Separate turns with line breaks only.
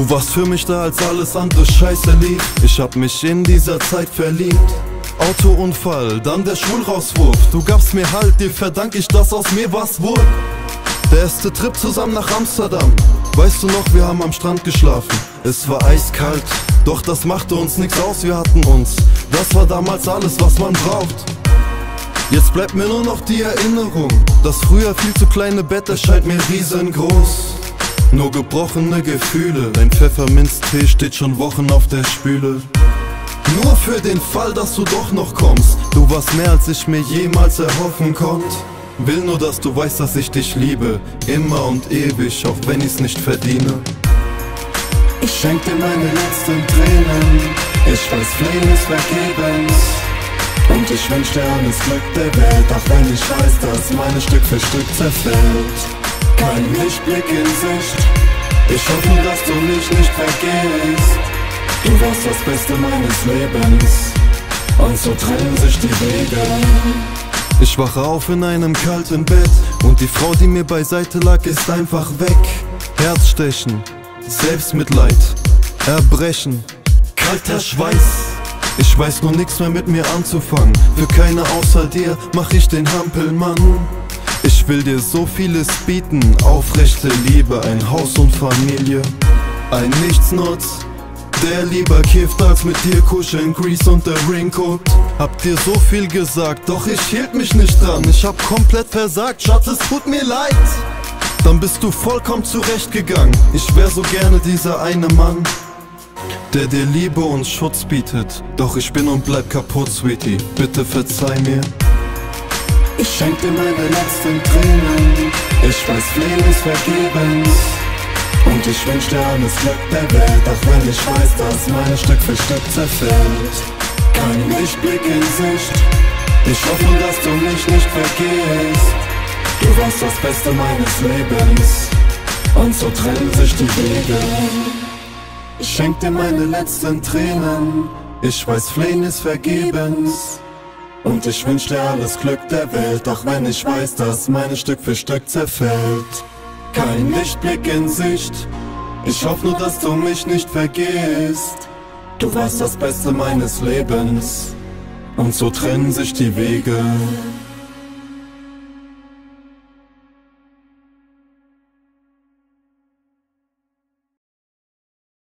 Du warst für mich da, als alles andere scheiße lief. Ich hab mich in dieser Zeit verliebt. Autounfall, dann der Schulrauswurf. Du gabst mir Halt, dir verdank ich, dass aus mir was wurde. Der erste Trip zusammen nach Amsterdam. Weißt du noch, wir haben am Strand geschlafen. Es war eiskalt, doch das machte uns nix aus, wir hatten uns. Das war damals alles, was man braucht. Jetzt bleibt mir nur noch die Erinnerung. Das früher viel zu kleine Bett erscheint mir riesengroß. Nur gebrochene Gefühle. Dein Pfefferminztee steht schon Wochen auf der Spüle. Nur für den Fall, dass du doch noch kommst. Du warst mehr, als ich mir jemals erhoffen konnte. Will nur, dass du weißt, dass ich dich liebe. Immer und ewig, auch wenn ich's nicht verdiene. Ich schenk dir meine letzten Tränen. Ich weiß, Flehen ist vergebens. Und ich wünsch dir alles Glück der Welt, auch wenn ich weiß, dass meine Stück für Stück zerfällt. Kein Lichtblick in Sicht. Ich hoffe nur, dass du mich nicht vergisst. Du warst das Beste meines Lebens. Und so trennen sich die Wege. Ich wache auf in einem kalten Bett und die Frau, die mir beiseite lag, ist einfach weg. Herzstechen, Selbstmitleid, Erbrechen, kalter Schweiß. Ich weiß nur nix mehr mit mir anzufangen. Für keine außer dir mach ich den Hampelmann. Ich will dir so vieles bieten, aufrechte Liebe, ein Haus und Familie. Ein Nichtsnutz, der lieber kifft als mit dir kuscheln, Grease und der Ring guckt. Hab dir so viel gesagt, doch ich hielt mich nicht dran. Ich hab komplett versagt, Schatz, es tut mir leid. Dann bist du vollkommen zurechtgegangen. Ich wär so gerne dieser eine Mann, der dir Liebe und Schutz bietet. Doch ich bin und bleib kaputt, Sweetie, bitte verzeih mir. Ich schenk dir meine letzten Tränen. Ich weiß, Flehen ist vergebens. Und ich wünsch dir alles Glück der Welt, auch wenn ich weiß, dass meine Stück für Stück zerfällt. Kein Lichtblick in Sicht. Ich hoffe, dass du mich nicht vergisst. Du warst das Beste meines Lebens. Und so trennen sich die Wege. Ich schenk dir meine letzten Tränen. Ich weiß, Flehen ist vergebens. Und ich wünsch dir alles Glück der Welt, auch wenn ich weiß, dass meine Stück für Stück zerfällt. Kein Lichtblick in Sicht. Ich hoffe nur, dass du mich nicht vergisst. Du warst das Beste meines Lebens. Und so trennen sich die Wege.